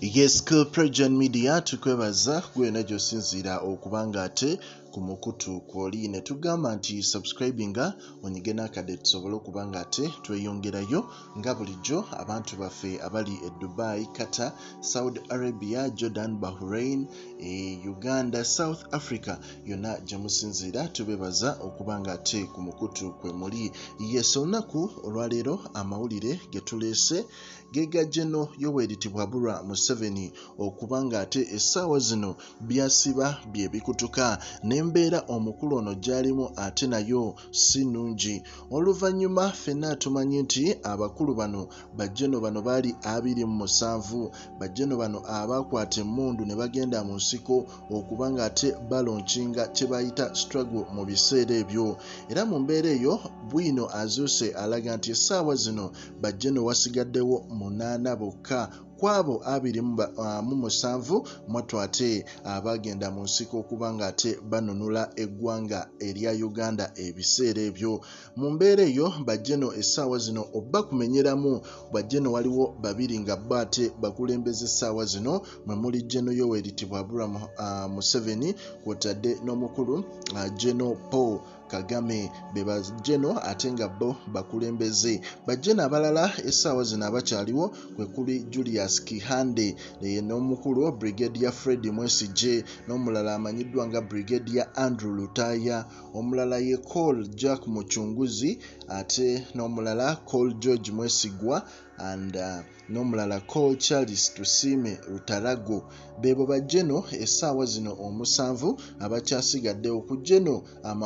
Yes, PROJOURN media tukwebaza gwe yejjussiza okubanga ate ku mukutu kwoli ne tugamba nti subscribinga onyige n'akade tusobole okubanga ate tweyongerayo nga bulijjo abantu baffe abali e Dubai, Qatar, Saudi Arabia, Jordan, Bahrain, Uganda, South Africa yonna gye musinziira tubebaza okubanga ate ku mukutu kwe muli. Yes, olunaku olwaleero amawulire getuleese gega General Yoweri Museveni okubanga ate essaawa zino byasiba bye bikutuka n'embeera omukulu ono gy'alimu ate nayo si nnungi. Oluvannyuma ffenna tumanyi nti abakulu bano bajjeno bano baali 27 bajjeno bano abakwata emmundu ne bagenda mu nsiko okubanga ate balonkinga kye bayita struggle mu biseera ebyo, era mu mbeera eyo Bwino azuuse alaga nti essaawa zino bajjeno wasigaddewo 8 bokka kwabo 27 mwattu ate abagenda mu nsiko okubanga ate banunula eggwanga erya Uganda ebiseera ebyo. Mu mbeera eyo bajjeno essaawa zino obba kumenyeramu bajjeno waliwo babiri nga bo ate bakulembeza essaawa zino mwe muli General Yoweri Museveni kw'otadde n'omukulu General Paul Kagame be bajjeno ate nga bo bakulembeze. Bajjeno abalala essaawa zino abakyaliwo kwe kuli Julius Kihande n'omukulu Brigadier Fred Mwesigye n'omulala amanyiddwa nga Brigadier Andrew Lutaya, omulala ye Col Jack Muchunguzi ate n'omulala Col George Mwesigwa and n'omulala Col Charles Tusime Rutarago. Bebo bajjeno essaawa zino 7 abakyasigaddewo ku jjeno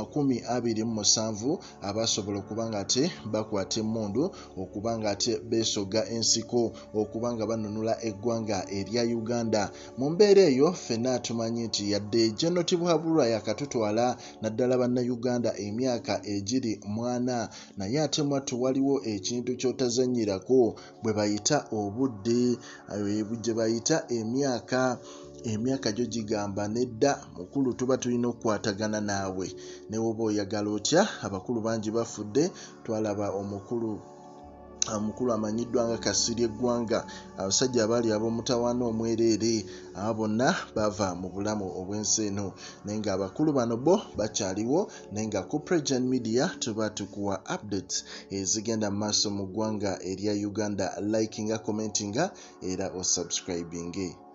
27 abasobola okubanga ate bakwata emmundu okubanga ate beesoga ensiko okubanga banunula eggwanga erya Uganda. Mu mbeera eyo ffenna tumanyi nti yadde General Tibuhaburwa yakatutwala naddala bannayuganda emyaka egiri 4 naye ate mwattu waliwo ekintu ky'otazannyirako bwe bayita obudde gye bayita emyaka gyo gigamba nedda mukulu tuba tulina okukwatagana naawe ne woba oyagala otya. Abakulu bangi bafudde, twalaba omukulu amanyiddwa nga Kasirye Eggwanga, abasajja abaali ab'omutawaana omwereere abo bonna bava mu bulamu obw'ensi eno naye nga abakulu bano bo bakyaliwo naye nga ku PROJOURN media tuba tukuwa updates ezigenda mu maaso mu ggwanga erya Uganda. Likinga, commentinga era osubscribinge.